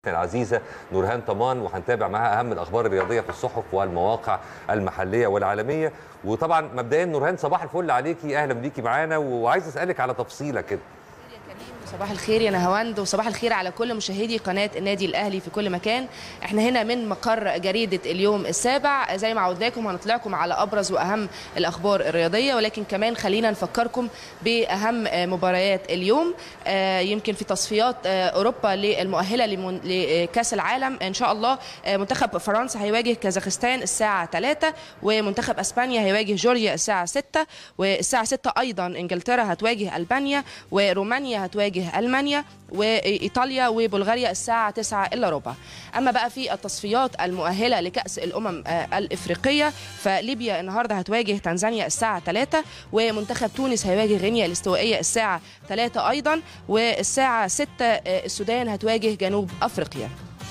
العزيزة نورهان طمان، وهنتابع معاها أهم الأخبار الرياضية في الصحف والمواقع المحلية والعالمية. وطبعا مبدئيا نورهان صباح الفل عليكي، أهلا بيكي معانا، وعايز أسألك على تفصيلة كده. صباح الخير يا نهاوند، وصباح الخير على كل مشاهدي قناة النادي الأهلي في كل مكان. احنا هنا من مقر جريدة اليوم السابع، زي ما عودناكم هنطلعكم على أبرز وأهم الأخبار الرياضية، ولكن كمان خلينا نفكركم بأهم مباريات اليوم. يمكن في تصفيات أوروبا للمؤهلة لكأس العالم إن شاء الله، منتخب فرنسا هيواجه كازاخستان الساعة 3، ومنتخب أسبانيا هيواجه جورجيا الساعة 6، والساعة 6 أيضا إنجلترا هتواجه ألبانيا، ورومانيا هتواجه ألمانيا، وإيطاليا وبلغاريا الساعة 9 إلا ربع. أما بقى في التصفيات المؤهلة لكأس الأمم الإفريقية، فليبيا النهاردة هتواجه تنزانيا الساعة 3، ومنتخب تونس هيواجه غينيا الاستوائية الساعة 3 أيضا، والساعة 6 السودان هتواجه جنوب أفريقيا.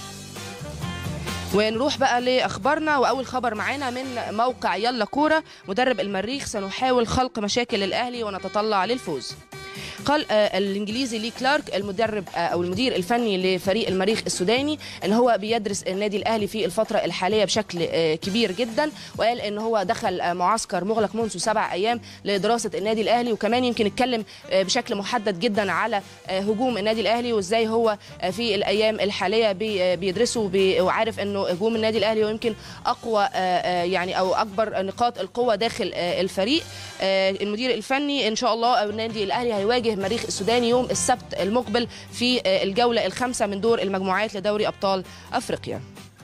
ونروح بقى لأخبارنا، وأول خبر معانا من موقع يلا كورة. مدرب المريخ: سنحاول خلق مشاكل للأهلي ونتطلع للفوز. قال الانجليزي لي كلارك المدرب او المدير الفني لفريق المريخ السوداني ان هو بيدرس النادي الاهلي في الفتره الحاليه بشكل كبير جدا، وقال ان هو دخل معسكر مغلق منذ 7 ايام لدراسه النادي الاهلي، وكمان يمكن اتكلم بشكل محدد جدا على هجوم النادي الاهلي وازاي هو في الايام الحاليه بيدرسه وعارف انه هجوم النادي الاهلي هو يمكن اقوى يعني او اكبر نقاط القوه داخل الفريق. المدير الفني ان شاء الله النادي الاهلي هيواجه المريخ السوداني يوم السبت المقبل في الجولة الخامسة من دور المجموعات لدوري أبطال أفريقيا.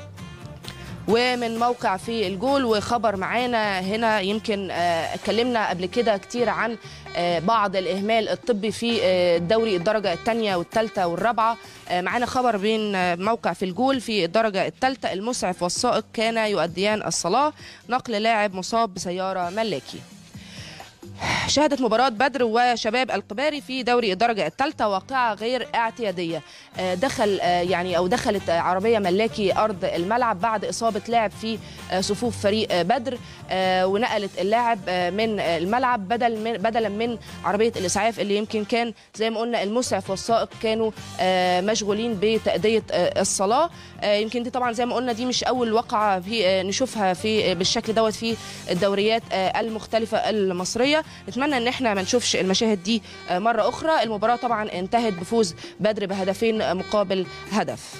ومن موقع في الجول وخبر معانا هنا، يمكن اتكلمنا قبل كده كتير عن بعض الإهمال الطبي في الدوري الدرجة الثانية والثالثة والرابعة. معانا خبر بين موقع في الجول في الدرجة الثالثة: المسعف والسائق كانا يؤديان الصلاة، نقل لاعب مصاب بسيارة ملاكي. شهدت مباراة بدر وشباب القباري في دوري الدرجة الثالثة واقعة غير اعتيادية. دخلت عربية ملاكي أرض الملعب بعد إصابة لاعب في صفوف فريق بدر، ونقلت اللاعب من الملعب بدلا من عربية الإسعاف اللي يمكن كان زي ما قلنا المسعف والسائق كانوا مشغولين بتأدية الصلاة. يمكن دي طبعا زي ما قلنا دي مش أول وقعة نشوفها بالشكل دوت في الدوريات المختلفة المصرية. نتمنى ان احنا ما نشوفش المشاهد دي مرة اخرى. المباراة طبعا انتهت بفوز بدر بهدفين مقابل هدف.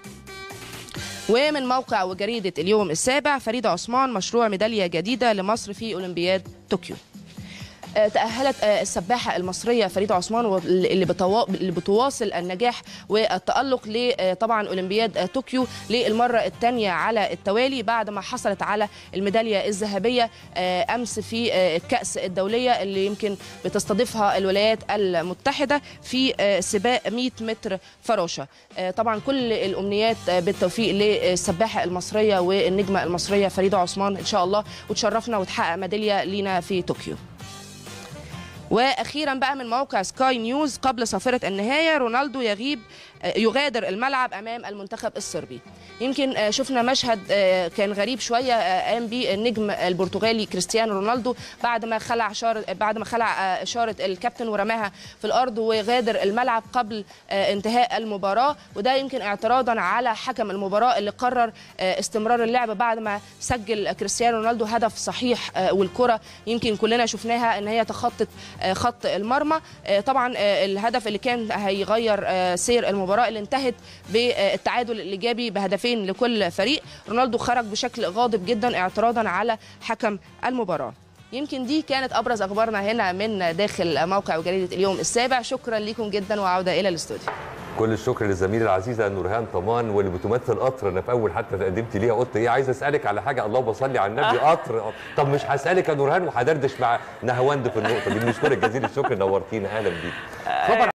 ومن موقع وجريدة اليوم السابع: فريدة عثمان مشروع ميدالية جديدة لمصر في أولمبياد طوكيو. تأهلت السباحة المصرية فريدة عثمان اللي بتواصل النجاح والتألق طبعا أولمبياد طوكيو للمرة الثانية على التوالي، بعد ما حصلت على الميدالية الذهبية أمس في الكأس الدولية اللي يمكن بتستضيفها الولايات المتحدة في سباق 100 متر فراشة. طبعا كل الأمنيات بالتوفيق للسباحة المصرية والنجمة المصرية فريدة عثمان إن شاء الله، وتشرفنا وتحقق ميدالية لينا في طوكيو. واخيرا بقى من موقع سكاي نيوز: قبل صافره النهايه رونالدو يغادر الملعب امام المنتخب الصربي. يمكن شفنا مشهد كان غريب شويه قام به النجم البرتغالي كريستيانو رونالدو بعد ما خلع اشاره الكابتن ورماها في الارض وغادر الملعب قبل انتهاء المباراه، وده يمكن اعتراضا على حكم المباراه اللي قرر استمرار اللعب بعد ما سجل كريستيانو رونالدو هدف صحيح، والكره يمكن كلنا شفناها ان هي تخطت خط المرمى. طبعا الهدف اللي كان هيغير سير المباراة اللي انتهت بالتعادل الإيجابي بهدفين لكل فريق. رونالدو خرج بشكل غاضب جدا اعتراضا على حكم المباراة. يمكن دي كانت أبرز أخبارنا هنا من داخل موقع وجريدة اليوم السابع. شكرا لكم جدا وعودة إلى الاستوديو. كل الشكر للزميله العزيزه نورهان طمان، واللي بتمثل قطر. انا في اول حتى تقدمت ليها قلت ايه، عايز اسالك على حاجه، اللهم صل على النبي، قطر. طب مش هسالك يا نورهان وهدردش مع نهاوند في النقطه دي. بنشكرك جزيل الشكر، نورتينا، اهلا بيك.